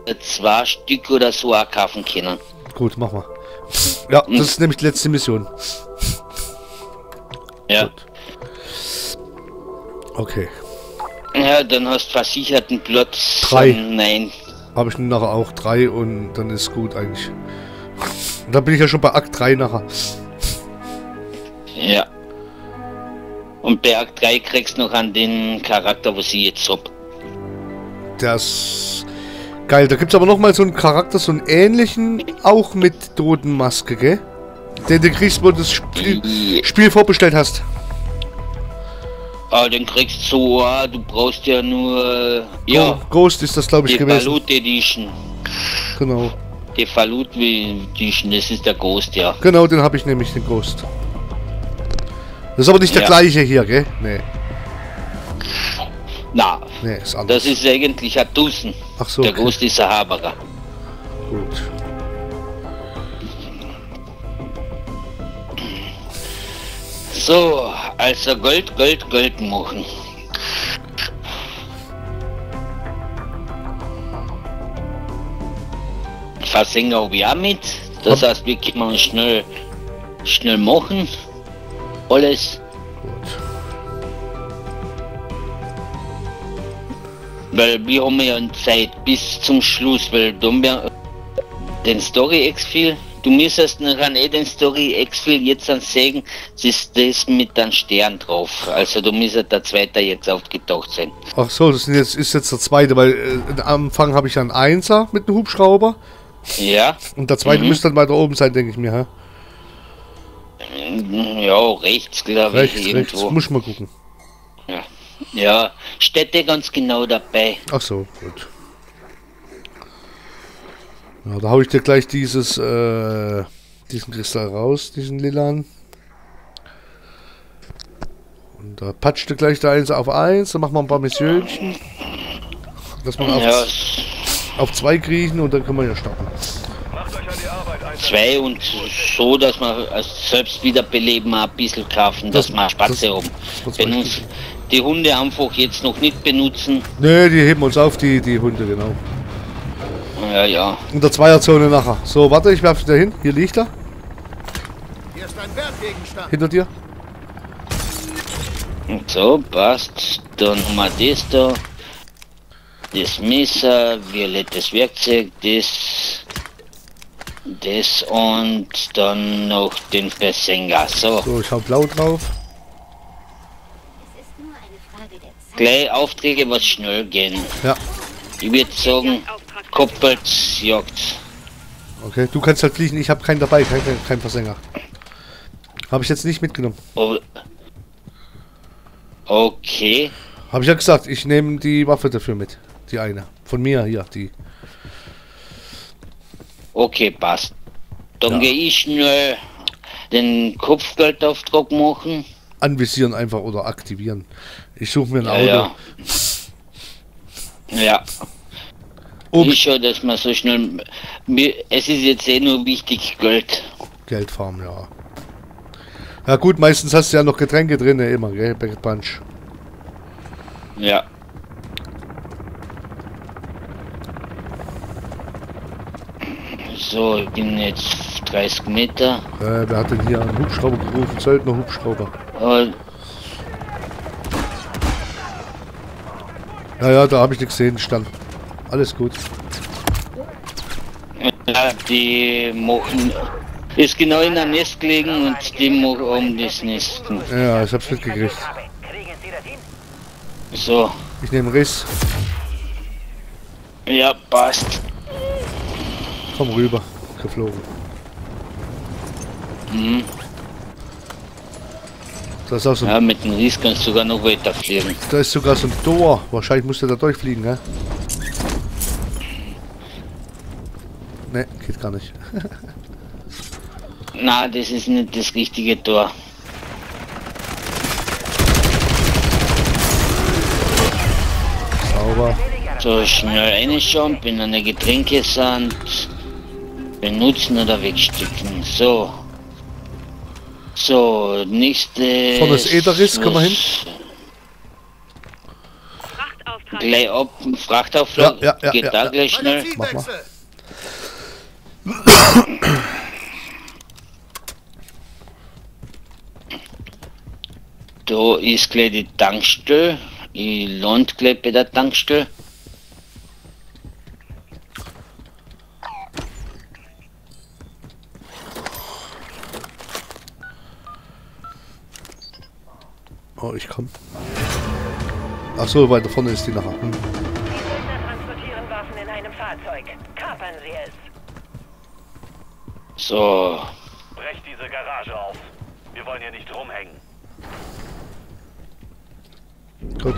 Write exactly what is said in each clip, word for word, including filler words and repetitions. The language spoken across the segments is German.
zwei Stück oder so auch kaufen können. Gut, mach mal. Ja, das ist nämlich die letzte Mission. Ja. Gut. Okay. Ja, dann hast du versicherten Platz. Drei. Nein. Habe ich nachher auch drei und dann ist gut eigentlich. Und dann bin ich ja schon bei Akt drei nachher. Ja. Und bei Akt drei kriegst du noch an den Charakter, was ich jetzt hab. Der ist geil. Da gibt es aber noch mal so einen Charakter, so einen ähnlichen, auch mit Totenmaske, gell? Den du kriegst, wo du das Spiel, Spiel vorbestellt hast. Ah, den kriegst du so, ah, du brauchst ja nur, ja. Ghost ist das, glaube ich, die gewesen. Falut Edition. Genau. Die Falut Edition, das ist der Ghost, ja. Genau, den habe ich nämlich, den Ghost. Das ist aber nicht der ja. gleiche hier, gell? Nee. Na, nee, ist anders. Das ist eigentlich ein Dussen. Ach so. Der Okay. Ghost ist ein Haberer. Gut. So, also Gold, Gold, Gold machen. Versänger habe ich auch mit. Das Hopp. heißt, wir können schnell, schnell machen. Alles. Gut. Weil wir haben ja Zeit bis zum Schluss, weil da haben wir den Story-Exfil. Du müsstest nachher eh den Story-Exfil jetzt dann sagen, das ist das mit einem Stern drauf. Also du müsstest der zweite jetzt aufgetaucht sein. Ach so, das ist jetzt, ist jetzt der zweite, weil äh, am Anfang habe ich einen Einser mit einem Hubschrauber. Ja. Und der zweite mhm. müsste dann weiter oben sein, denke ich mir, hä? Ja, rechts, glaube ich, rechts, irgendwo. Rechts, muss ich mal gucken. Ja. Ja, steht dir ganz genau dabei. Ach so, gut. Ja, da hau ich dir gleich dieses, äh, diesen Kristall raus, diesen lilan. Und da patscht du gleich da eins auf eins, dann machen wir ein paar Missionchen. Dass wir ja. auf, auf zwei kriechen und dann können wir ja starten. Zwei und so, dass wir selbst wiederbeleben ein bisschen kaufen, dass das, wir Spatze haben. Wenn uns die Hunde einfach jetzt noch nicht benutzen. Ne, die heben uns auf, die, die Hunde, genau. Ja, ja. In der Zweierzone nachher. So, warte, ich werfe da hin. Hier liegt er. Hier ist ein Wertgegenstand. Hinter dir. So, passt. Dann haben wir das da. Das Messer, violettes Werkzeug, das. Das und dann noch den Versänger. So. So, ich hau blau drauf. Gleich Aufträge, was schnell gehen. Ja. Ich würde sagen, Kopfbalzjagd. Okay, du kannst halt fliegen, ich habe keinen dabei, kein, kein Versänger. Habe ich jetzt nicht mitgenommen. Oh. Okay. Habe ich ja gesagt, ich nehme die Waffe dafür mit. Die eine. Von mir hier, die. Okay, passt. Dann Ja. gehe ich schnell den Kopfgeldauftrag machen. Anvisieren einfach oder aktivieren. Ich suche mir ein Ja, Auto. ja. Ja. Um Ich schau, dass man so schnell. Es ist jetzt eh nur wichtig, Geld. Geld farmen, ja. Ja gut, meistens hast du ja noch Getränke drin, immer, gell? Back Punch. Ja. So, ich bin jetzt dreißig Meter. Äh, wer hat denn hier einen Hubschrauber gerufen? Söldner Hubschrauber. Oh. Ja, ja, da habe ich nichts gesehen, stand. Alles gut. Ja, die machen. Ist genau in der Nest gelegen und die machen um das Nest. Ja, ich hab's mitgekriegt. So. Ich nehme Riss. Ja, passt. Komm rüber. Geflogen. Mhm. Da ist auch so ein, Ja, mit dem Ries kannst du sogar noch weiter fliegen. da ist sogar so ein Tor. Wahrscheinlich musst du da durchfliegen, ne? Ne, geht gar nicht. Na, das ist nicht das richtige Tor. Sauber. So, schnell reinschauen, in eine Getränkesand. Benutzen oder wegstecken. So. So, nächste. Vorne ist Ederis, komm mal hin. gleich ab, Frachtauflage, Ja, ja, ja, geht ja, da ja. gleich schnell. Magazinwechsel. Da ist gleich die Tankstelle. Ich land gleich bei der Tankstelle. Oh, ich komm. Ach so, weiter vorne ist die nachher. Hm. Die Söldner transportieren Waffen in einem Fahrzeug. Kapern Sie es. So, Brecht diese Garage auf. Wir wollen hier nicht rumhängen. Gut.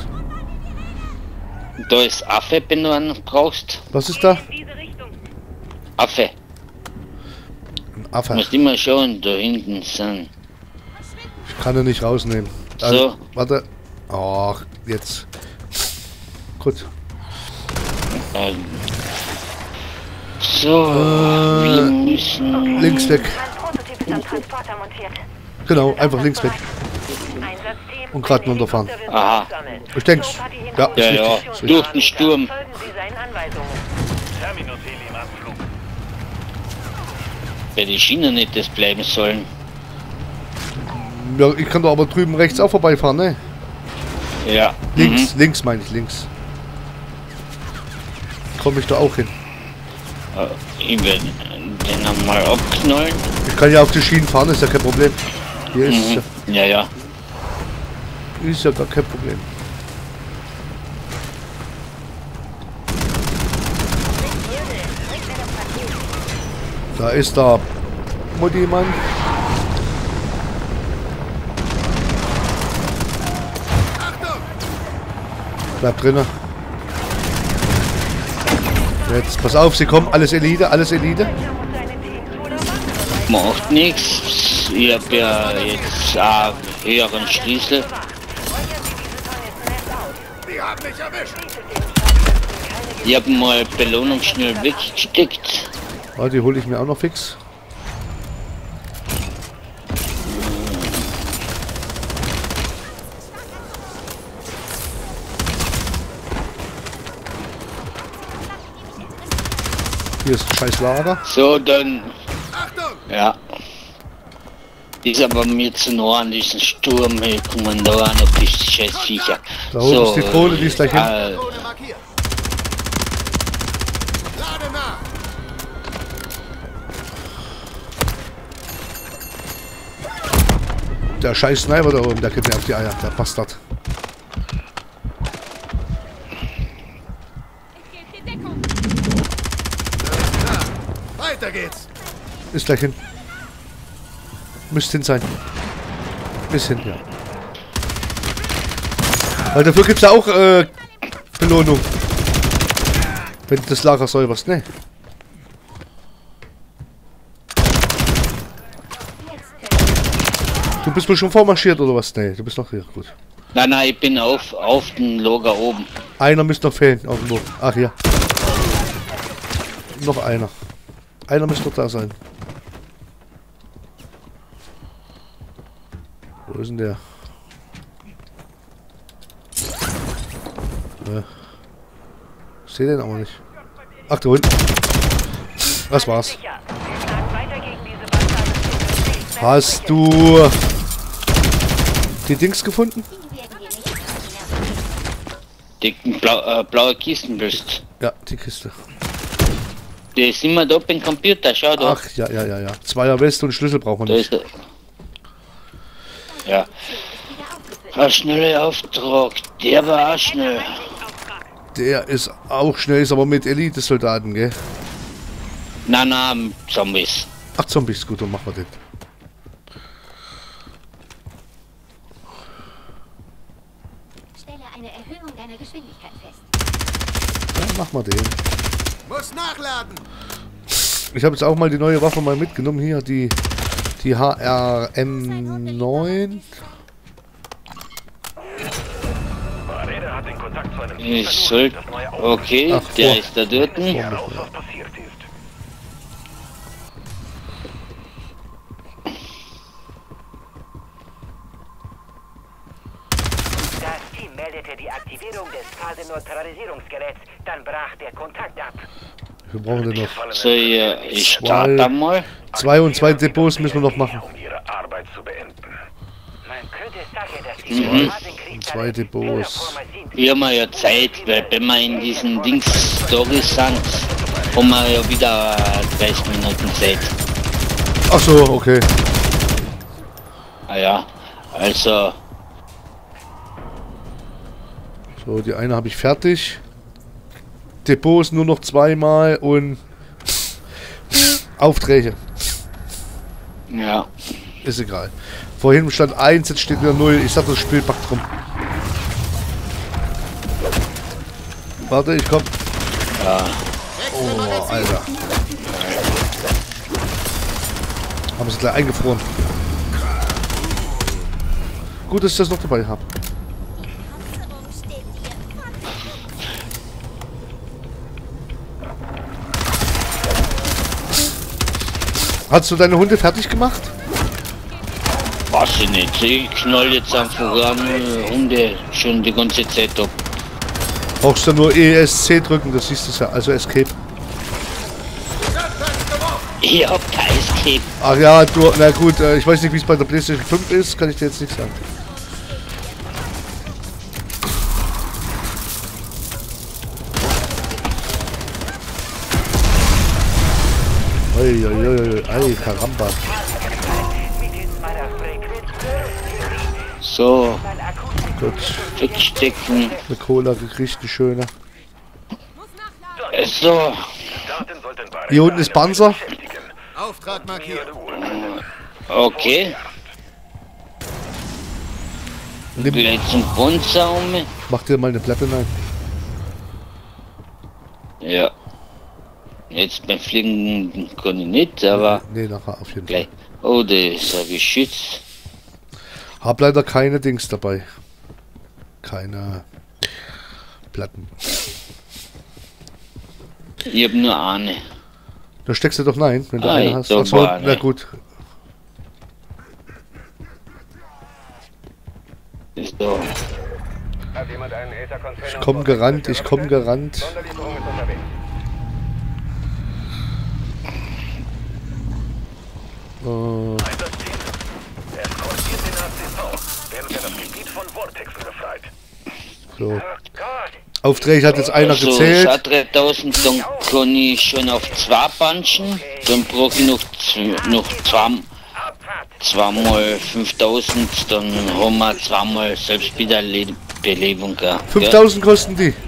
da ist Affe, wenn du einen brauchst. Was ist da? In diese Richtung. Affe. Ein Affe. Musst immer schauen, da hinten sind. Ich kann ihn nicht rausnehmen. So. Also, warte. Ach, jetzt. Gut. Ähm, so, wir müssen. Links weg. Mein Prototyp ist am Transporter montiert. Genau, einfach links weg. Einsatzteam Und grad ein runterfahren. Helikopter will Aha. sammeln. Ich denk's. So, Party Ja, hinter Ja, uns. ja, richtig. durch den Sturm. Folgen Sie seinen Anweisungen. Terminus-Heli im Anflug. Bei den Schienen nicht das bleiben sollen. Ja, ich kann doch aber drüben rechts auch vorbeifahren, ne? Ja. Links, links meine ich, links. Komme ich da auch hin. Mhm. Ich werde den einmal abknallen. Ich kann ja auf die Schienen fahren, ist ja kein Problem. Hier ist ja, Mhm. Ja, ja. ist ja gar kein Problem. Da ist der Mutti-Mann. Bleib drinnen. Jetzt, pass auf, sie kommen. Alles Elite, alles Elite. Macht nichts. Ich hab ja jetzt einen höheren Schlüssel. Die haben mich erwischt. Ich hab mal Belohnung schnell weggesteckt. Ah, die hole ich mir auch noch fix. Hier ist ein scheiß Lager. So, dann. Achtung! Ja. Ist aber mir zu nah an diesen Sturm. Hier kommen da auch noch die scheiß Viecher. Da oben ist die Kohle, die ist gleich hin. äh, Drohne markiert. Lade nach. Der scheiß Sniper da oben, der geht mir auf die Eier, der Bastard. Weiter geht's. Ist gleich hin. Müsste hin sein. Bis hin, ja. Weil dafür gibt es ja auch äh, Belohnung. Wenn du das Lager säuberst, ne? Du bist wohl schon vormarschiert oder was? Ne, du bist noch hier, gut. nein, nein, ich bin auf, auf dem Lager oben. Einer müsste noch fehlen, irgendwo. Ach ja. Noch einer. Einer müsste noch da sein. Wo ist denn der? Äh. Ich sehe den aber nicht. Ach, da unten. Das war's. Hast du die Dings gefunden? Die blau, äh, blaue Kisten bist. Ja, die Kiste. Die ist immer da beim Computer, schau da. Ach, ja, ja, ja, ja. Zweier Weste und Schlüssel braucht man Da nicht. ist er. Ja. Ein schneller Auftrag. Der war auch schnell. Der ist auch schnell, ist aber mit Elite-Soldaten, gell? Nein, nein, Zombies. Ach, Zombies, gut, dann machen wir den. Stelle eine Erhöhung deiner Geschwindigkeit fest. Ja, machen wir den. Muss nachladen. Ich habe jetzt auch mal die neue Waffe mal mitgenommen hier, die die H R M neun. Rede hat den Kontakt zu einem Ich Versuch, soll. das neue Auto Okay, Ach, der vor- ist da dort. heraus, was passiert ist. Das Team meldete die Aktivität Demonstierung des Phasenneutralisierungsgeräts, dann brach der Kontakt ab. Wir brauchen den noch. So, ja, ich starte Zwei. mal. Zwei und zwei Depots müssen wir noch machen. Um ihre Arbeit zu beenden. Man könnte sagen, dass die Mhm. Phasenkrieg Zwei Depots. Wir haben ja Zeit, weil wenn wir in diesen Dings-Stories sind, haben wir ja wieder dreißig Minuten Zeit. Ach so, okay. Ah ja, also, So, die eine habe ich fertig. Depots nur noch zweimal und Aufträge. ja. Ist egal. Vorhin stand eins, jetzt steht wieder null. Ich sag, das Spiel packt rum. Warte, ich komm. Oh, Alter. Haben sie gleich eingefroren. Gut, dass ich das noch dabei habe. Hast du deine Hunde fertig gemacht? Weiß ich nicht. Ich knall jetzt einfach an Hunde schon die ganze Zeit ab. Brauchst du nur E S C drücken, das siehst du ja, also Escape. Ich hab kein Escape. Ach ja, du, na gut, äh, ich weiß nicht, wie es bei der PlayStation fünf ist, kann ich dir jetzt nicht sagen. Uiuiui, ei, Karamba. So, Gut, wegstecken. eine Cola gekriegt, eine schöne. So, Daten sollten bei Hier unten ist Panzer. beschäftigen. Auftrag markiert. okay. Nimm, Gleich zum Panzer um. mach dir mal eine Platte rein. Ja. Jetzt beim Fliegen kann ich nicht, aber Nee, nachher auf jeden gleich. Fall. Oh, der ist ein Geschütz. Hab leider keine Dings dabei. Keine Platten. Ich hab nur eine. Da steckst du doch nein, wenn du Ah, eine hast. da Achso, war na eine. gut. So, Hat jemand einen Aether-Container? Ich komm gerannt, ich komm gerannt. Sonderlieferung ist unterwegs. Äh, Einsatzteam. Eskortiert den A C V, während er das Gebiet von Vortexen befreit. so. Gott, Aufträge hat jetzt einer so gezählt. dreitausend, dann kann ich schon auf zwei punchen. Dann brauche ich noch, z- noch zwei, zweimal fünftausend, dann haben wir zweimal Selbstwiederbelebung. Ja. fünftausend kosten die.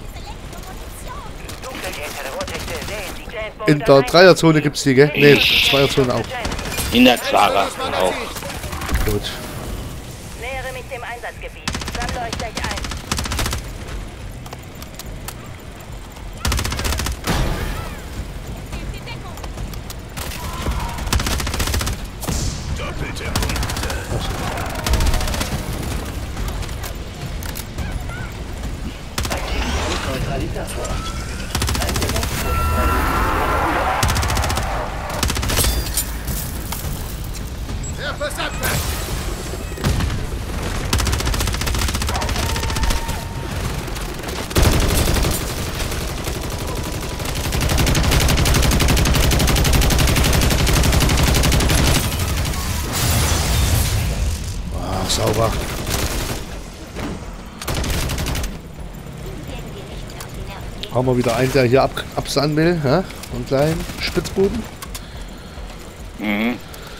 In der Dreierzone gibt's die, gell? Ne, Zweierzone auch. In der Zweier auch. Gut. nähere mich dem Einsatzgebiet. Sammle euch gleich ein. Der Versagte. Ah, sauber. Haben wir wieder einen, der hier ab, absahnen will, hä? Einen kleinen Spitzboden. Mhm.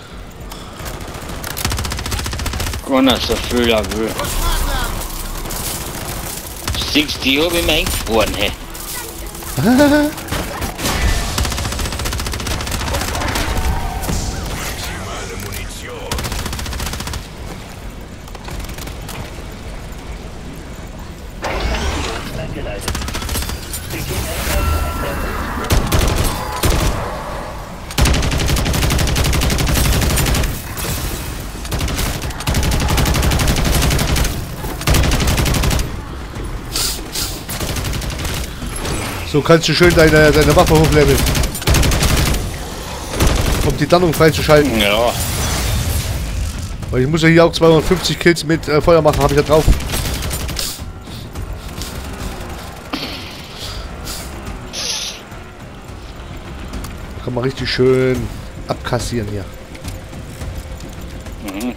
Kann er so viel er will. Siehst du, die hab ich mir eingefroren, hey. So kannst du schön deine, deine Waffe hochleveln. Um die Tarnung freizuschalten. Ja, Weil ich muss ja hier auch zweihundertfünfzig Kills mit äh, Feuer machen, habe ich ja drauf. Kann man richtig schön abkassieren hier. Mhm.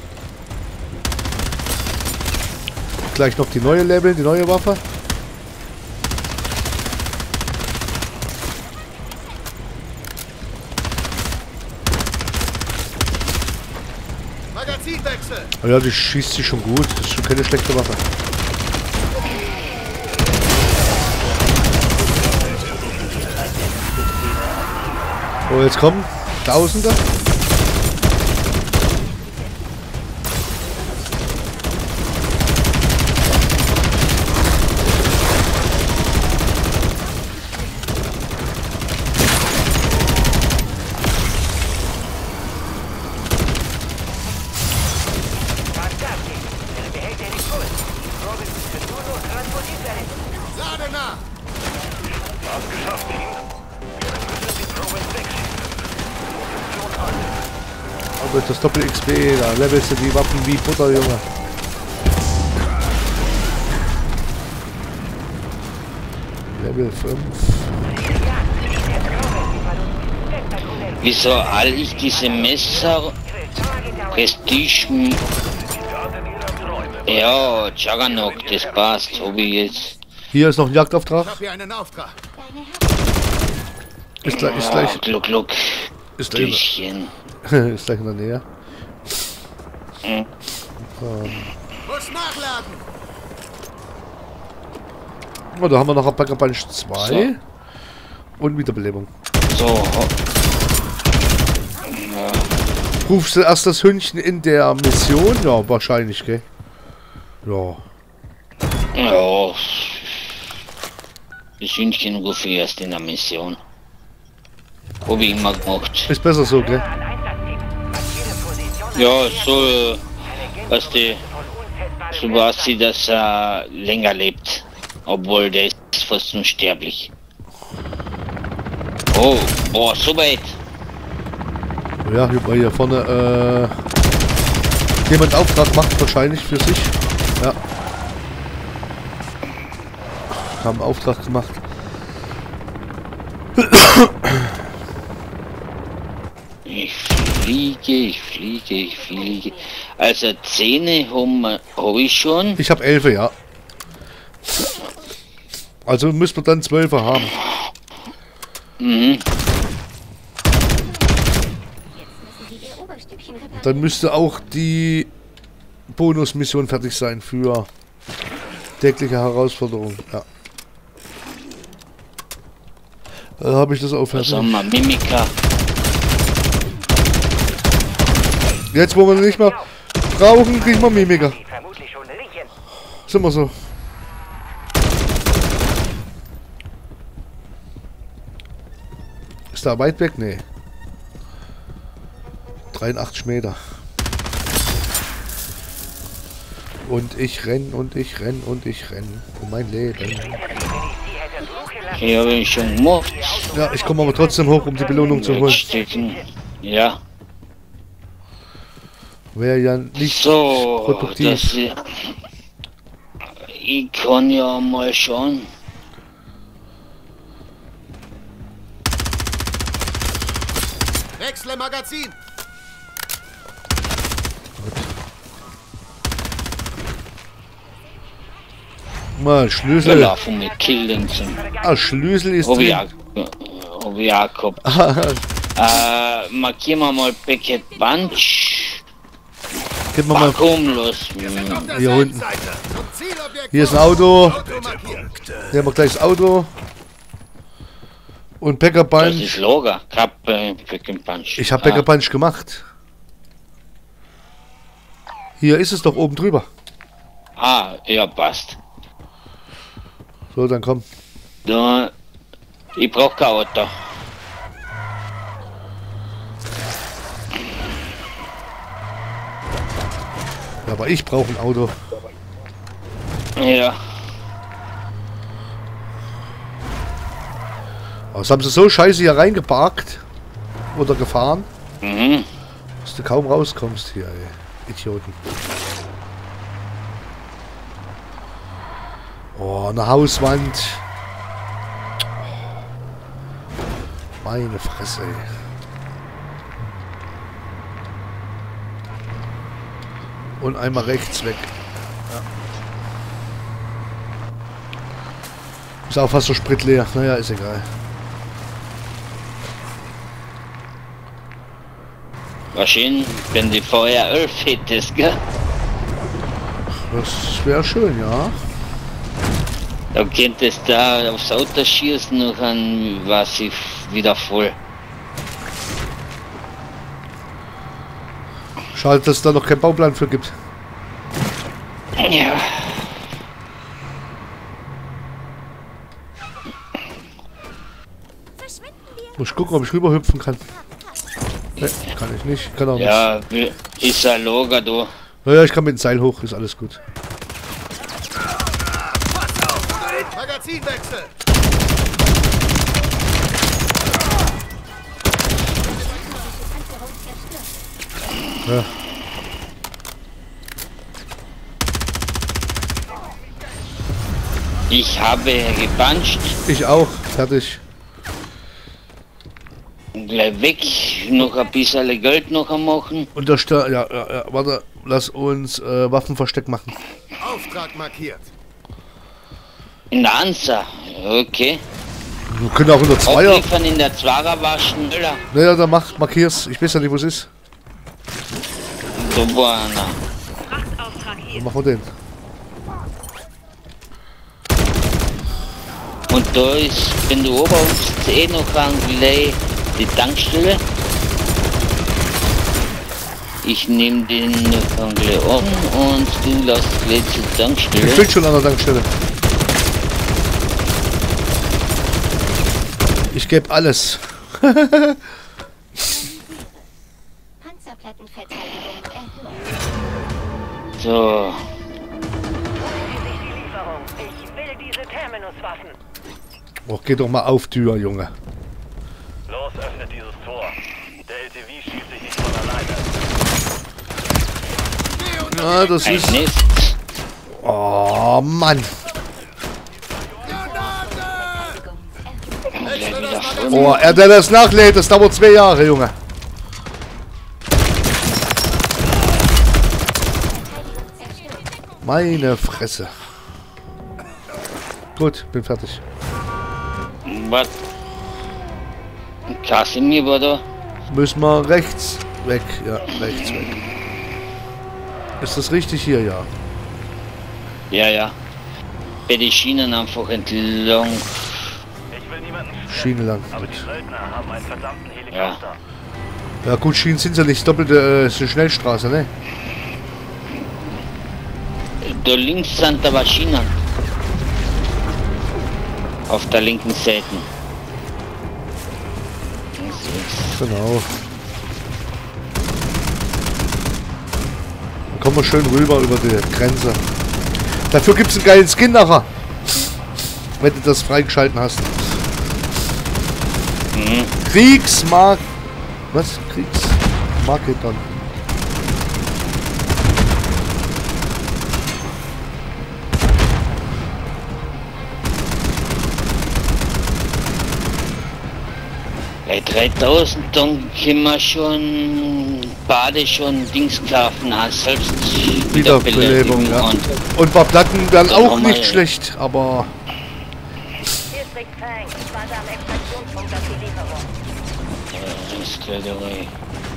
Gleich noch die neue Level, die neue Waffe. Magazinwechsel. Oh ja, die schießt sich schon gut. Das ist schon keine schlechte Waffe. So, jetzt kommen Tausende. Lade nach. Fast geschafft, Team. Wir müssen die Provinz wegschießen. Position an. Aber das Doppel-X P, da levelst du die Waffen wie Butter, Junge. Level fünf. Wieso all ich diese Messer Prestige... Ja, Juggernaut, das passt, hab ich jetzt. Hier ist noch ein Ich Jagdauftrag. habe hier einen Auftrag. Ist gleich, ist Ja, gleich, Gluck, Gluck. ist gleich, Düchen. ist gleich in der Nähe. Muss nachladen. Oh, da haben wir noch ein Packer Punch zwei. So. Und Wiederbelebung. So, ho- Rufst du erst das Hündchen in der Mission? Ja, wahrscheinlich, gell? Ja. ja. Das Hündchen rufe ich erst in der Mission. Hab ich immer gemacht. Ist besser so, gell? Ja, so, was die, so weiß sie, dass er länger lebt. Obwohl der ist fast unsterblich. Oh, boah, so weit. Ja, hier, weil hier vorne äh, jemand Auftrag macht wahrscheinlich für sich. Ja. Haben Auftrag gemacht. Ich fliege, ich fliege, ich fliege. Also Zähne habe hab ich schon. Ich habe elf, ja. Also müssen wir dann zwölf haben. Mhm. Dann müsste auch die Bonusmission fertig sein für tägliche Herausforderung. Ja. Da habe ich das auch Was fertig. haben wir? Mimika. Jetzt, wo wir nicht mehr brauchen, kriegen wir Mimiker. Vermutlich schon riechen. Sind wir so. Ist da weit weg? Nee. dreiundachtzig Meter. Und ich renn und ich renn und ich renn um mein Leben. Hier habe ich schon gemacht. Ja, ich komme aber trotzdem hoch, um die Belohnung zu holen. Stecken. Ja. Wäre ja nicht So, produktiv. das, ich kann ja mal schauen. Wechsle Magazin. Mal Wir Schlüssel. laufen mit Killen zum. Ah, Schlüssel ist Hab ich drin. auch, hab ich auch gehabt. äh, markieren wir mal Packet Punch. Gib mir mal. Vakuum los. Auf der Hier unten. Seitenseite. Zum Zielobjekt. Hier ist ein Auto. Auto markiert. Hier haben wir gleich das Auto. Und Packer Das Punch. ist Lager. Kappe Packet Punch. Ich habe Packer Punch gemacht. Hier ist es doch oben drüber. Ah, ja, passt. So, dann komm. Da, ich brauch kein Auto. Ja, aber ich brauche ein Auto. Ja. Aber das haben sie so scheiße hier reingeparkt. Oder gefahren. Mhm. Dass du kaum rauskommst hier, ey. Idioten. Oh, eine Hauswand. Meine Fresse, ey. Und einmal rechts weg. Ja. Ist auch fast so spritleer. Naja, ist egal. Wahrscheinlich, wenn die V R elf hättest, gell? Das wäre schön, ja. Da könntest du da aufs Auto schießen und dann war sie wieder voll. Schade, dass es da noch keinen Bauplan für gibt. Ja. Muss ich gucken, ob ich rüberhüpfen kann. Ne, kann ich nicht. Kann auch nicht. Ja, ist ein Loger, du. Naja, ich kann mit dem Seil hoch, ist alles gut. Magazinwechsel! Ja. Ich habe gepanscht. Ich auch. Fertig. Gleich weg. Noch ein bisschen Geld noch am machen. Und der Stör... Ja, ja, ja. Warte. Lass uns äh, Waffenversteck machen. Auftrag markiert. In der Ansa. Okay. Wir können auch in der Zweier. Abliefern in der Zweier war schneller. Naja, dann mach, markier's. Ich weiß ja nicht, wo es ist. So war einer. Frachtauftrag hier. Dann machen wir den. Und da ist, wenn du oberhupst, eh noch an gleich die Tankstelle. Ich nehme den noch an gleich an und du lässt gleich zur Ich Tankstelle. bin schon an der Tankstelle. Ich gebe alles. Panzerplattenverteidigung erhöht. So, Holen Sie sich die Lieferung. Ich will diese Terminuswaffen. Oh, geh doch mal auf, Tür, Junge. Los, öffnet dieses Tor. Der L T V schießt sich nicht von alleine. Ja, das ein ist... Nest. Oh, Mann. Gleich wieder voll. Oh, er der das nachlädt, das dauert zwei Jahre, Junge. Meine Fresse. Gut, bin fertig. Was? Kasimir war da? Müssen wir rechts weg. Ja, rechts weg. Ist das richtig hier? Ja. Ja, ja. Bei den Schienen einfach entlang. Ich will niemanden schwächen, Schiene lang. aber Gut. die Söldner haben einen verdammten Helikopter. Ja gut, Schienen sind ja nicht doppelte äh, ist eine Schnellstraße, ne? Da links sind aber Schienen. Auf der linken Seite. Genau. Dann kommen wir schön rüber über die Grenze. Dafür gibt es einen geilen Skin nachher. Wenn du das freigeschalten hast. Mhm. Kriegsmark... Was? Kriegsmarketon. Bei dreitausend, dann können wir schon Bade schon Dings kaufen, als selbst Wiederbelebung, ja. Und Und ein paar Platten wären Dann auch haben wir- nicht schlecht, aber... Hier ist Rick Fang. Ich warte am Extraktionspunkt auf die Lieferung. äh, das ist gleich dabei.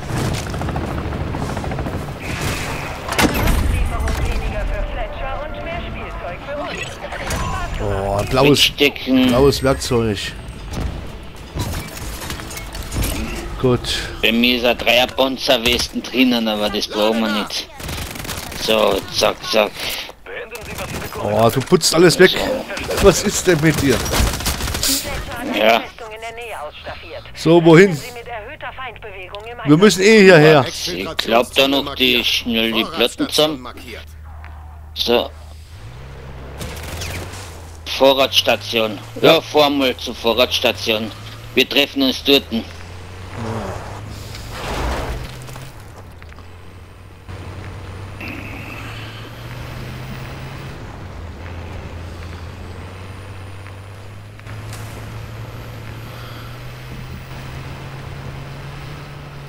Lieferung weniger für Fletcher und mehr Spielzeug für uns. Spaß gemacht. Oh, ein blaues, Wegstecken. blaues Werkzeug. Gut. Bei mir ist ein Dreierpanzerwesten drinnen, aber das brauchen wir nicht. So, zack, zack. Beenden Sie, was Sie begonnen Oh, du putzt alles weg. Was ist denn mit dir? Fletcher hat eine Ja. Festung in der Nähe ausstaffiert. So, wohin? Sie mit erhöhter Feindbewegung im Wir Einsatz. müssen eh hierher. Ich glaub da noch die schnell die Platten zusammen. Markiert. So. Vorratsstation. Ja, fahr mal zur Vorratsstation. Wir treffen uns dort.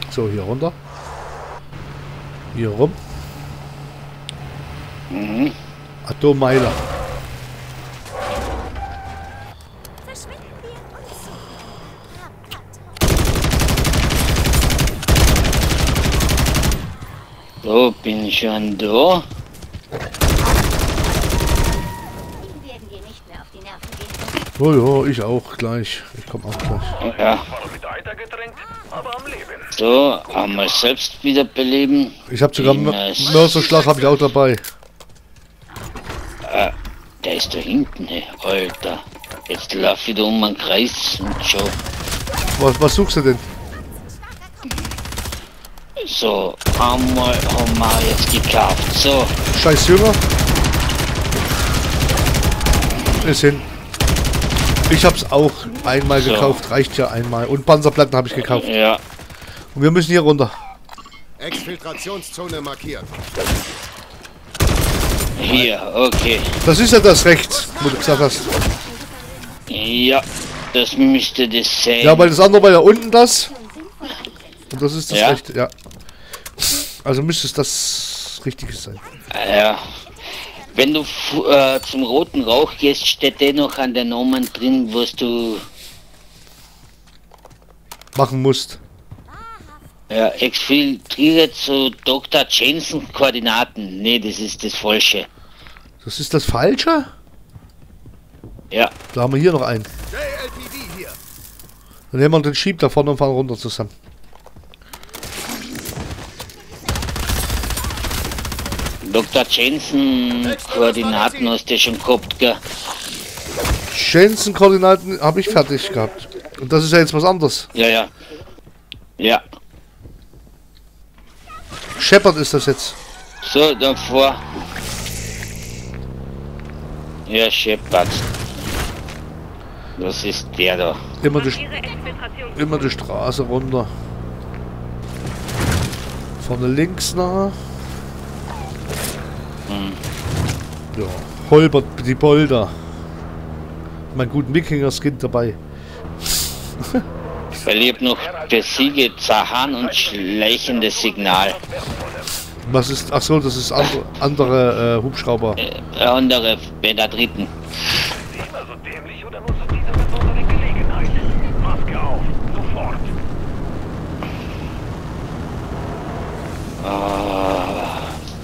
So, hier runter. Hier rum. Mhm. Atommeiler. Verschwinden wir uns so. So, bin ich schon da. Ihnen werden wir nicht mehr auf die Nerven gehen. Oh ja, ich auch gleich. Ich komme auch gleich. Ja. Zwar mit Eiter getränkt, aber am Leben. So, einmal selbst wiederbeleben. Ich habe sogar Ines. Mörserschlag habe ich auch dabei. Ah, der ist da hinten, ey. Alter. Jetzt lauf ich da um einen Kreis und schau. Was, was suchst du denn? So, einmal haben wir jetzt gekauft. So, Scheiß Jünger. Ist hin. Ich hab's auch einmal So. gekauft, reicht ja einmal. Und Panzerplatten habe ich gekauft. ja. Und wir müssen hier runter. Exfiltrationszone markiert. Hier, okay. Das ist ja das rechts, wo du gesagt hast. Ja, das müsste das sein. Ja, weil das andere war ja unten das. Und das ist das Ja. rechte, ja. Also müsste es das Richtige sein. Ja. Wenn du fu- äh, zum roten Rauch gehst, steht der noch an der Nummer drin, was du Machen musst. ja, exfiltriere zu Doktor Jensen Koordinaten. Nee, das ist das Falsche. Das ist das Falsche? Ja, Da haben wir hier noch einen. J L P D hier. Dann nehmen wir den Schieb da vorne und fahren runter zusammen. Doktor Jensen Koordinaten hast du schon gehabt, gell? Jensen-Koordinaten habe ich fertig gehabt. Und das ist ja jetzt was anderes. Ja, ja. Ja. Shepard ist das jetzt. So, dann vor. Ja, Shepard. Das ist der da. Immer die, Ihre Exfiltration. immer die Straße runter. Vorne links nach. Hm. Ja, holpert die Polder. Mein guten Wikinger-Skin dabei. Weil ich hab noch für Siege Zahan und schleichendes Signal. Was ist. Ach so, das ist andere, andere äh, Hubschrauber. Äh, andere bei der dritten. Immer so dämlich oder nutzt diese besondere Gelegenheit? Maske auf, sofort. Ah.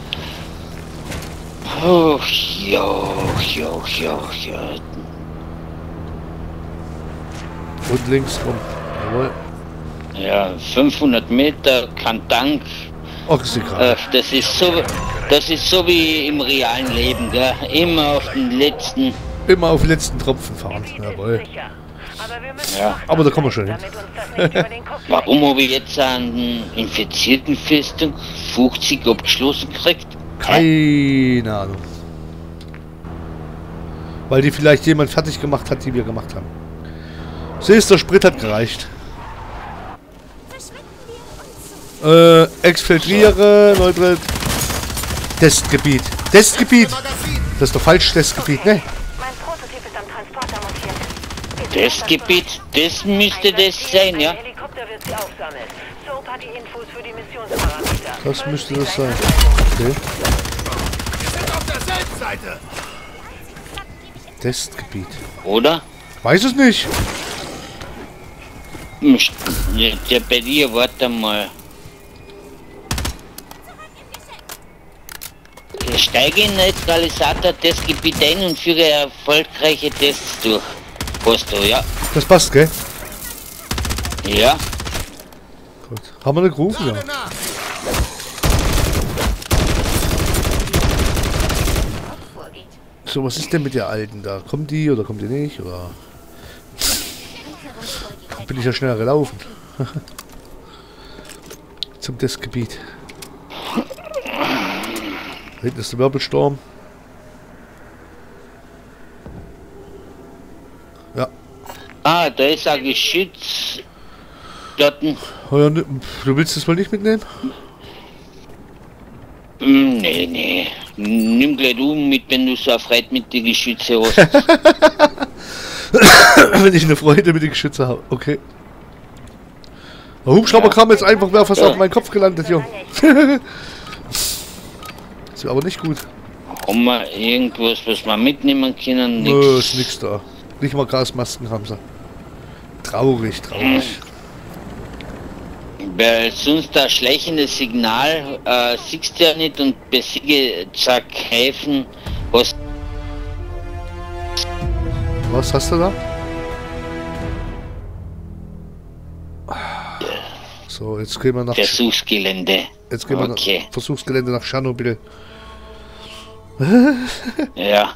Oh, jo, jo, jo, jo. Und links rum. Jawohl. Ja, fünfhundert Meter, kein Tank. Ach, ist egal. Äh, das ist so, das ist so wie im realen Leben, gell? Immer auf den letzten. Immer auf den letzten Tropfen fahren. Jawohl. Sicher. Aber wir müssen Ja. wachsam Aber da kommen wir schon sein, hin. damit uns das nicht über den Kopf Warum habe ich jetzt einen infizierten Festung fünfzig abgeschlossen gekriegt? Keine Ahnung. Weil die vielleicht jemand fertig gemacht hat, die wir gemacht haben. Siehst du, der Sprit hat gereicht. Verschwinden wir uns so. Äh, exfiltriere, neutral. Testgebiet. Testgebiet! Magazin. Das ist doch falsch, Testgebiet, ne? Mein Prototyp ist am Transporter montiert. Das Gebiet, das müsste das sein, ja? Ein Helikopter wird sie aufsammeln. Soap hat die Infos für die Missionsparameter. Das müsste das sein. Okay. Wir sind auf derselben Seite. Testgebiet. Oder? Weiß es nicht. Hm, Ja, der bei dir, warte mal. Steige in Neutralisator Testgebiet ein und führe erfolgreiche Tests durch. Hast du, ja? Das passt, gell? Ja. Gut. Haben wir eine gerufen, ja. Lade nach. Vorgeht. So, was ist denn mit der Alten da? Kommt die oder kommt die nicht? Oder bin ich ja schneller gelaufen? Zum Testgebiet. Da hinten ist der Wirbelsturm. Ja. Ah, da ist ein Geschütz. Dort. Oh ja, ne- du willst das wohl nicht mitnehmen? Hm, nee, nee. Nimm gleich du mit, wenn du so eine Freude mit den Geschütze hast. Wenn ich eine Freude mit den Geschützen habe. Okay. Der Hubschrauber Ja. kam jetzt einfach, wäre fast Ja. auf meinen Kopf gelandet, Junge. Das ist aber nicht gut. Haben wir irgendwas, was wir mitnehmen können? Nö, Nix. ist nix da. Nicht mal Gasmasken haben sie. Traurig, traurig. Weil sonst ein schleichendes Signal äh, siehst du ja nicht und besiege Zack Häfen, was Was hast du da? So, jetzt gehen wir nach... Versuchsgelände. Jetzt gehen wir Okay. nach Versuchsgelände nach Tschernobyl. Ja.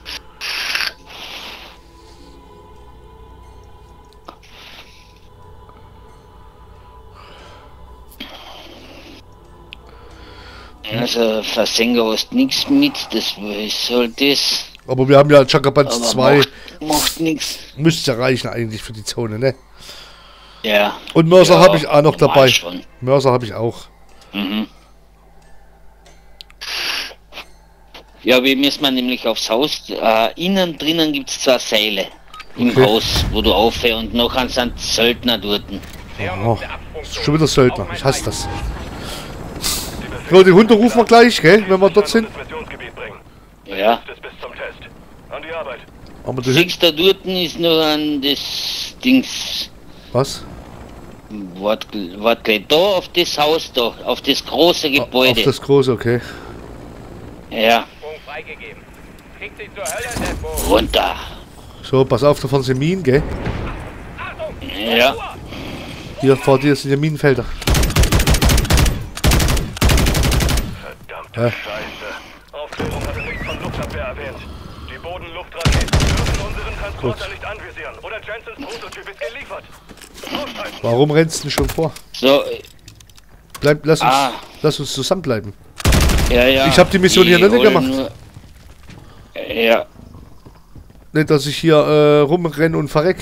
Also Versenker hast nichts mit, das ist halt das. Aber wir haben ja Chakabanz Aber zwei. macht, macht nichts. Müsste ja reichen eigentlich für die Zone, ne? Ja. Und Mörser Ja, habe ich auch noch normal dabei. schon. Mörser habe ich auch. Mhm. Ja, wir müssen wir nämlich aufs Haus. Äh, innen drinnen gibt es zwei Seile im Okay. Haus, wo du aufhörst und nachher sind Söldner dort. Oh, ist schon wieder Söldner. Ich hasse das. So, die Hunde rufen wir gleich, gell? Wenn wir dort sind. ins Missionsgebiet bringen. Ja. Das ist bis zum Test. An die Arbeit. Aber die Hunde... Siehst du, dort ist noch ein das Dings. Was? Wart, wart gleich da auf das Haus da, auf das große Gebäude. Auf das große, okay. Ja, Freigegeben. Kriegt sie zur Hölle, Deadbo. runter. So, pass auf, da vorne sind Minen, gell? Ja, Hier vor dir sind ja Minenfelder. Verdammte Ja. Scheiße. Aufklärung hatte nichts von Luftabwehr erwähnt. Die Bodenluftraketen dürfen unseren Transporter Gut. nicht anvisieren. Oder Jensens Prototyp ist geliefert. Ausschalten. Warum rennst du denn schon vor? so, Bleib, lass uns, Ah. lass uns zusammenbleiben. ja, ja. Ich hab die Mission hier nicht wollen gemacht. nur- Ja, Nicht, dass ich hier äh, rumrenne und verreck.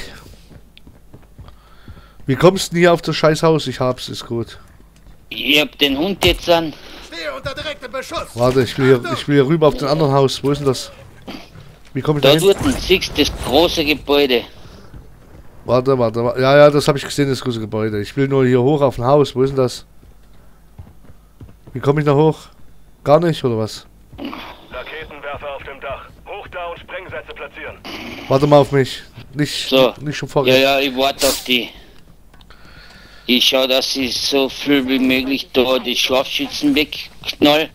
Wie kommst du denn hier auf das scheiß Haus? Ich hab's, ist gut. ich hab den Hund jetzt an. Stehe unter direktem Beschuss. Warte, ich will hier, ich will hier rüber auf den anderen Haus. Wo ist denn das? Wie komme ich da Da hin? dort siehst du das große Gebäude. Warte, warte, warte. Ja, ja, das habe ich gesehen, das große Gebäude. Ich will nur hier hoch auf ein Haus. Wo ist denn das? Wie komme ich da hoch? Gar nicht, oder was? Raketenwerfer auf dem Dach. Hoch da und Sprengsätze platzieren. Warte mal auf mich. Nicht, So. nicht schon Ja, vorher. ja, ich warte auf die. Ich schau, dass ich so viel wie möglich da die Scharfschützen wegknall.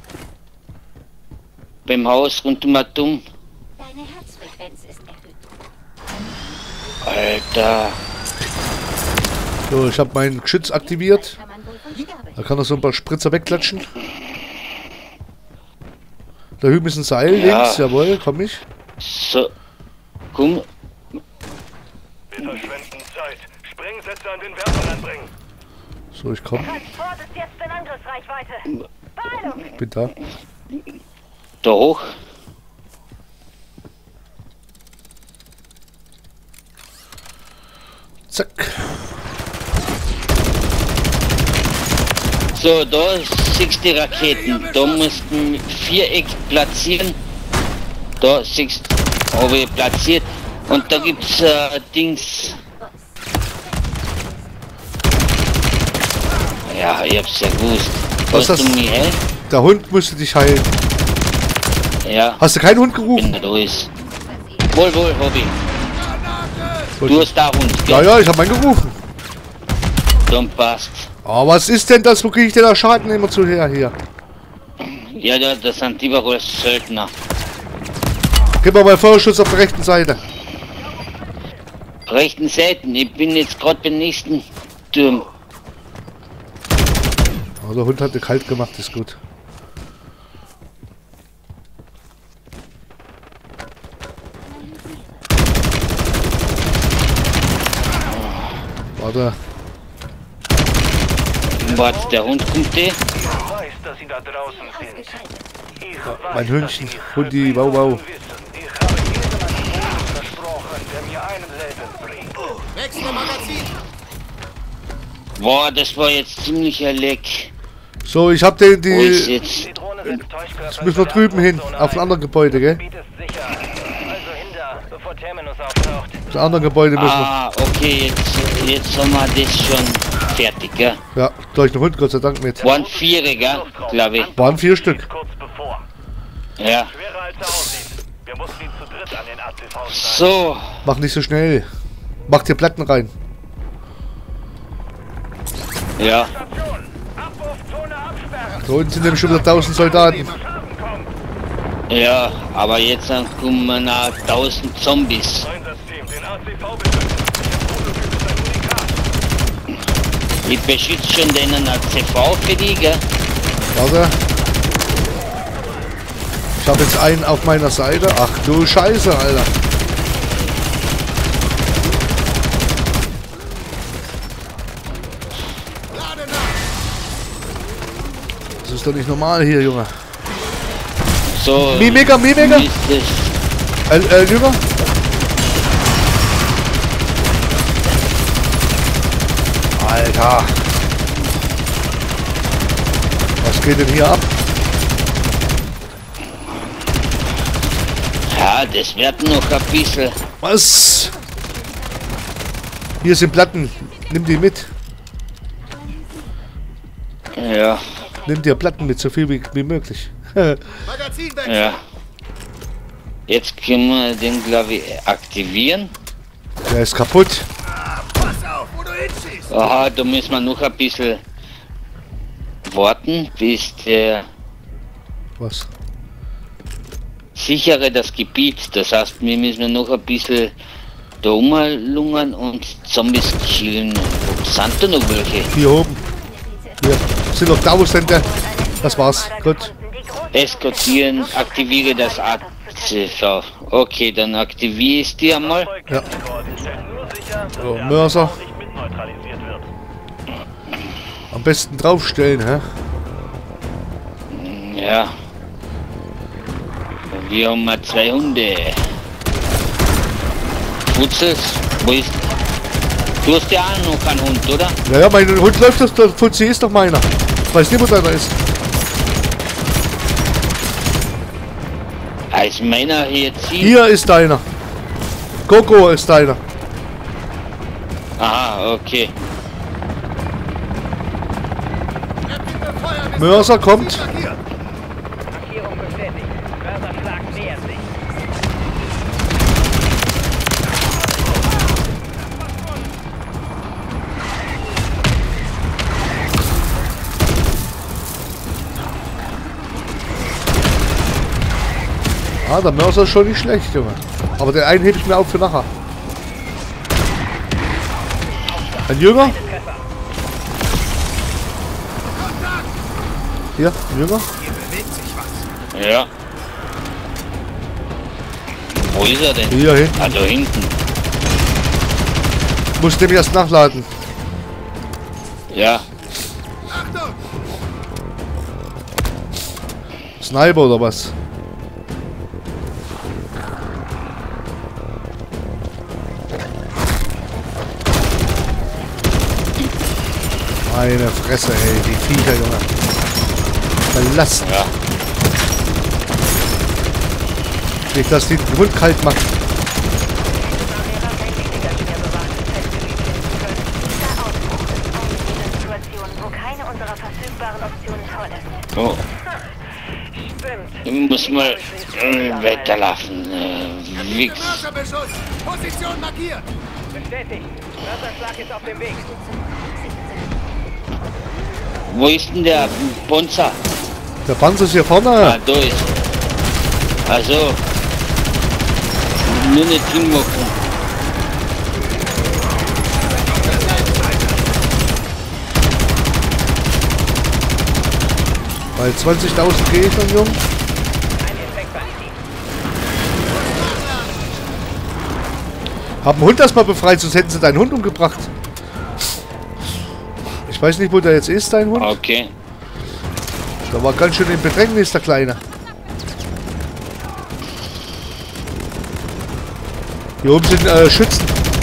Beim Haus rund um und um. Deine Herzfrequenz ist erhöht. Alter. So, ich habe meinen Geschütz aktiviert. Kann man wohl von sterben. Da kann er so ein paar Spritzer wegklatschen. Da hüben ist ein Seil Ja. links. Jawohl, komm ich. So. Komm. Wir verschwenden Zeit. Sprengsätze an den Werfern anbringen. So, ich komm. Transport ist jetzt in Angriffsreichweite. Beeilung! Bin da. Da hoch. Zack. So, da siehst du die Raketen. Da mussten Viereck platzieren. Da siehst du, habe ich platziert. Und da gibt's äh, Dings. Ja, ich hab's ja gewusst. Was Hast ist du das? mich, hä? Der Hund musste dich heilen. Ja, Hast du keinen Hund wenn gerufen? er da ist. Wohl, wohl, Hobby. Du hast da Hund, Ja, gell? ja, ich habe meinen gerufen. Dann passt. Aber was ist denn das? Wo kriege ich denn da Schaden immer zu her hier? Ja, da, das sind überall Söldner. Gib mal mal Feuerschutz auf der rechten Seite. Rechten Seiten, ich bin jetzt gerade beim nächsten Turm. Oh, der Hund hat dir kalt gemacht, ist gut. Warte. Warte, der Hund kommt eh. Ich weiß, dass Sie da draußen sind. Ich weiß, Mein Hündchen. dass Sie Hundi, wow, wow. wissen. Ich habe jedem einen Bruder versprochen, der mir einen Leben bringt. Wechsle Magazin. Boah, das war jetzt ziemlich ein Leck. So, ich hab den, Wo ist die... jetzt? Die Drohne setzt Täuschkörper Jetzt müssen wir drüben hin, auf ein anderes Gebäude, gell? Gebiet ist sicher. Also hinter, bevor Terminus auftaucht. Das andere Gebäude müssen wir... Ah, okay, jetzt, jetzt haben wir das schon fertig, gell? Ja, da hab ich den Hund Gott sei Dank mit. Waren vier, gell? Glaube ich. Waren vier Stück. Kurz bevor. Ja. Schwerer als er aussieht. Wir mussten ihn zu dritt an den A C V schneiden. So. Mach nicht so schnell. Mach dir Platten rein. Ja. Station. Abwurfzone absperren. Da unten sind nämlich schon wieder tausend Soldaten. Schaden kommt. Ja, aber jetzt dann kommen noch tausend Zombies. Einsatzteam, den A C V beschützen. Der Prototyp ist ein Unikat. Ich beschütze schon den A C V für die, gell? Warte. Ich habe jetzt einen auf meiner Seite. Ach du Scheiße, Alter. Das ist doch nicht normal hier, Junge. So. Mimika, Mimika! ist das. Äh, äh, Junge? Alter. Was geht denn hier ab? Ja, das wird noch ein bisschen. Was? Hier sind Platten. Nimm die mit. Ja, Nimm dir Platten mit, so viel wie, wie möglich. Magazinwechsel. ja. Jetzt können wir den, glaube ich, aktivieren. Der ist kaputt. Pass auf, wo du hinschießt. Aha, da müssen wir noch ein bisschen warten, bis der Was? sichere das Gebiet. Das heißt, wir müssen noch ein bisschen da rumlungern und Zombies killen. Sind da noch welche? Hier oben. Hier. Sind noch Tausende. Das war's. Gut. Eskortieren, aktiviere das A C V. Okay, dann aktiviere ich die einmal. Ja. Stellen nur sicher, dass So, der Mörser. A C V nicht mitneutralisiert wird. Am besten draufstellen, hä? Ja. Wir haben mal zwei Hunde. Futzels, wo ist... Du hast ja auch noch keinen Hund, oder? Naja, mein Hund läuft doch, der Fuzzi ist doch meiner. Ich weiß nicht, wo deiner ist. Als meiner hier zieht. Hier ist deiner. Coco ist deiner. Aha, okay. Mörser kommt. Markiert. Markierung bestätigt. Mörserschlag nähert sich. Ah, der Mörser ist schon nicht schlecht, Junge. Aber den einen hebe ich mir auf für nachher. Ein Jünger? Hier, ein Jünger. Hier bewegt sich was. Ja. Wo ist er denn? Hier hinten. Ah, da hinten. Muss dem erst nachladen. Ja. Achtung! Sniper oder was? Meine Fresse, ey, die Viecher, Junge. Verlassen. Ja. Nicht, dass die den Hund kalt macht. Wo keine unserer verfügbaren Optionen vorlässt. Oh. Stimmt. Ich muss mal äh, weiterlaufen. Äh, Wix. Mörserbeschuss. Position markiert. Bestätigt. Mörserschlag ist auf dem Weg. Wo ist denn der Bonzer? Der Panzer ist hier vorne. Ah, da ist. Also. Nur nicht hinmachen. Bei zwanzigtausend gehe ich dann, Junge. Ein Infekt beim Team. Hab einen Hund erstmal befreit, sonst hätten sie deinen Hund umgebracht. Ich weiß nicht, wo der jetzt ist, dein Hund. Okay. Der war ganz schön im Bedrängnis, der Kleine. Hier oben sind äh, Schützen.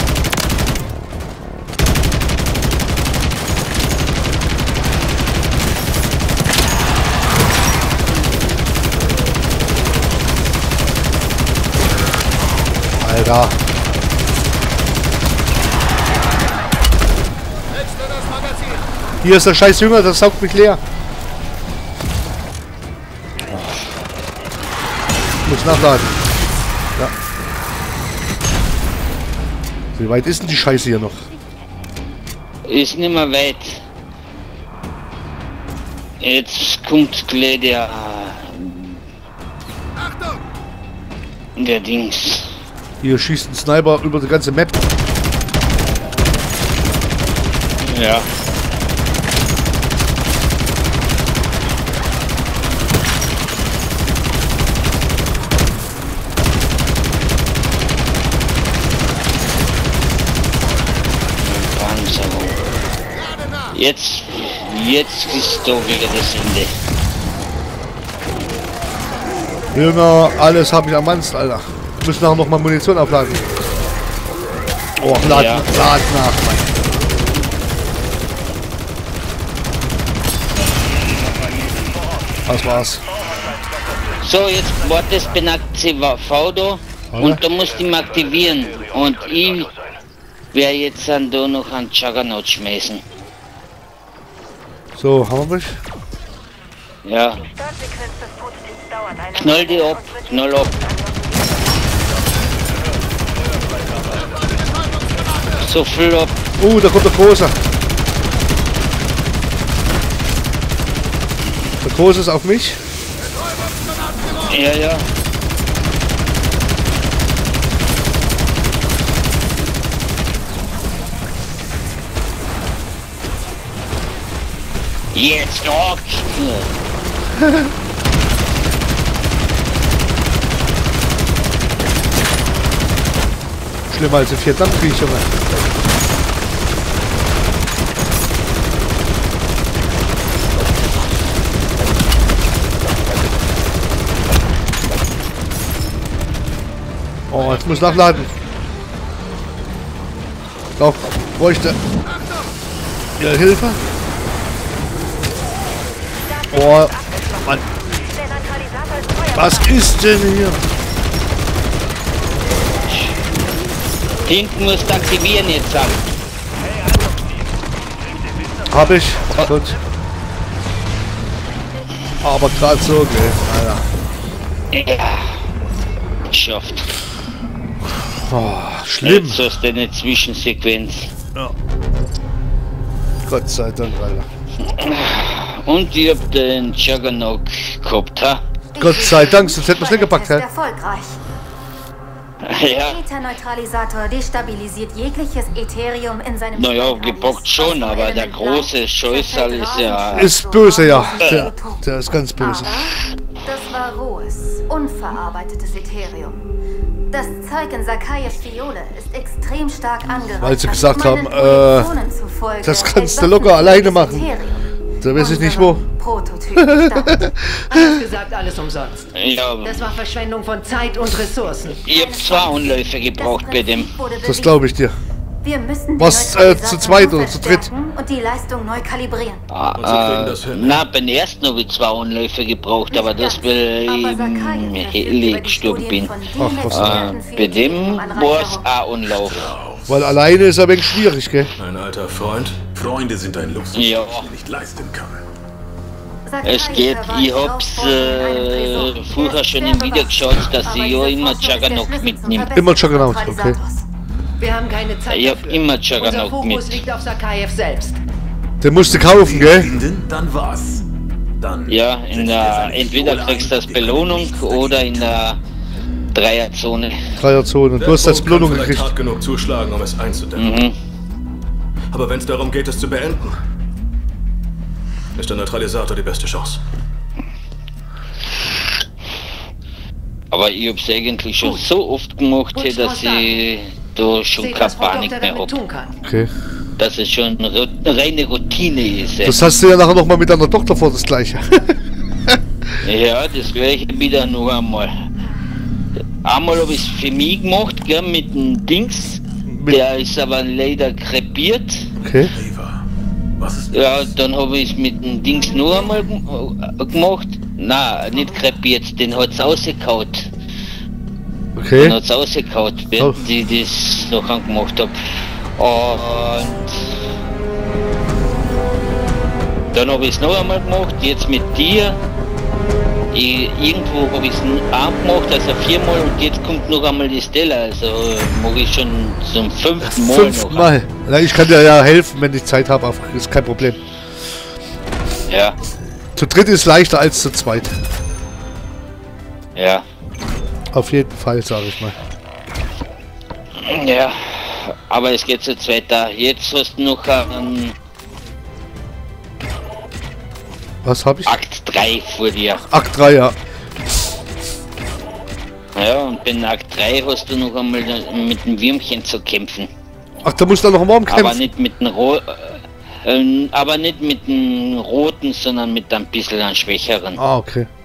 Alter. Wechsle das Magazin. Hier ist der scheiß Jünger, das saugt mich leer. Ich muss nachladen. Ja. Wie weit ist denn die Scheiße hier noch? Ist nicht mehr weit. Jetzt kommt gleich der... Achtung! Der Dings. Hier schießt ein Sniper über die ganze Map. Ja. Panzerung. Jetzt, jetzt ist doch wieder das Ende. Jünger, alles habe ich am Mann, Alter. Wir müssen nachher noch mal Munition aufladen. Oh, lad, Ja. lad nach, Mann. Das war's. So, jetzt wird das benackt Auto und da musst du ihn aktivieren. Und ich werde jetzt dann da noch einen Juggernaut schmeißen. So, haben wir mich? Ja, Startsequenz des Prototyps dauert eine knall die ab, knall ab. So viel ab. Uh, da kommt der Große. Der Große ist auf mich. Ja, ja. Jetzt noch. Schlimmer als im Vietnamkrieg, Junge. Oh, jetzt muss nachladen. Doch, bräuchte Ihre Hilfe. Oh, Mann. Der Neutralisator ist Feuer. Was ist denn hier? Hinten musst du aktivieren jetzt sagen. Hab ich. Gut. Aber gerade so, okay, Alter. Ja. Geschafft. Oh, schlimm. Jetzt hast du eine Zwischensequenz. Ja. Gott sei Dank, Alter. Und ich hab den Juggernaut gehabt, ha? Gott sei Dank, sonst hätten wir es nicht gepackt, hä? Erfolgreich. Ja. Der Ether-Neutralisator destabilisiert jegliches Ethereum in seinem Naja, Sprengradis, gebockt schon, was aber der Element große bleibt, Scheusal zerfällt ist ja... Ist böse, ja. Der, der ist ganz böse. Aber das war rohes, unverarbeitetes Ethereum. Das Zeug in Sakayevs Fiole ist extrem stark angereichert. Weil sie gesagt Meinen haben, äh, Projektionen zufolge das kannst du hält locker alleine waffenfähiges machen. Ethereum Da weiß ich nicht wo. unseren Prototypen stand. Anders gesagt, alles umsonst. Ja, Das war Verschwendung von Zeit und Ressourcen. ich hab zwei Anläufe gebraucht bei dem. Das glaube ich dir. Wir müssen Was, den äh, zu zweit oder zu dritt? verstärken und die Leistung neu kalibrieren. Ah, Und Sie kriegen äh, das hin. na, beim ersten habe ich zwei Anläufe gebraucht, aber das weil Aber ich Sakayev im verfügt über Heli die gestorben Studien bin. von Ach, was Dimensionen Äh, für bei dem Ethereum-Anreicherung. war es ein Anlauf. Weil alleine ist er ein wenig schwierig, gell? Ein alter Freund. Freunde sind ein Luxus, Ja. den ich nicht leisten kann. Sakayev Es geht, verwahrt ich hab's Aufforderungen in einem äh, Tresor. vorher Der ist schon schwer im Video bewacht. geschaut, dass Aber ich ja dieser immer Forschung ist der Juggernaut Schlüssel zum mitnehme. Verbessern Immer des Juggernaut, okay. Neutralisators. Wir haben keine Zeit Ich hab dafür. immer Unser Juggernaut Fokus mit. liegt auf Sakayev selbst. Den musst du kaufen, gell? Finden, dann was? Dann Ja, in setzt er der, seine entweder Fiole kriegst du ein, das die kann Belohnung nichts oder dagegen in der Dreierzone. Dreierzone. Und Der du hast das Punkt kann Belohnung vielleicht gekriegt. hart genug zuschlagen, um es einzudämmen. Mhm. Aber wenn es darum geht, es zu beenden, ist der Neutralisator die beste Chance. Aber ich hab's eigentlich schon so oft gemacht, Gut, dass ich da schon Seht, keine was Frau Panik Doktor mehr damit hab. tun kann. Okay. Dass es schon ru- reine Routine ist. ey. Das hast du ja nachher noch mal mit deiner Tochter vor, das Gleiche. Ja, das gleiche wieder noch einmal. Einmal habe ich es für mich gemacht, gell, mit dem Dings. Mit- Der ist aber leider krepiert. Okay. Eva, was ist Ja, dann habe ich es mit dem Dings noch einmal gem- gemacht. Na, nicht krepiert, den hat es rausgekaut. Den Okay. hat es rausgekaut, Oh. während ich das noch gemacht habe. Und Dann habe ich es noch einmal gemacht, jetzt mit dir. Ich, irgendwo habe ich es auch gemacht, also viermal und jetzt kommt noch einmal die Stella, also mache ich schon zum fünften Mal Fünften noch. Mal. Na, ich kann dir ja helfen, wenn ich Zeit habe, ist kein Problem. Ja, Zu dritt ist leichter als zu zweit. ja, Auf jeden Fall, sage ich mal. ja, aber es geht zu zweit da. Jetzt hast du noch einen Was habe ich? Akt drei vor dir. Akt drei, ja. Ja, und bei Akt drei hast du noch einmal mit dem Würmchen zu kämpfen. Ach, da musst du noch morgen kämpfen. Aber nicht mit dem Ro äh, aber nicht mit dem roten, sondern mit einem bisschen einem schwächeren. Ah, okay.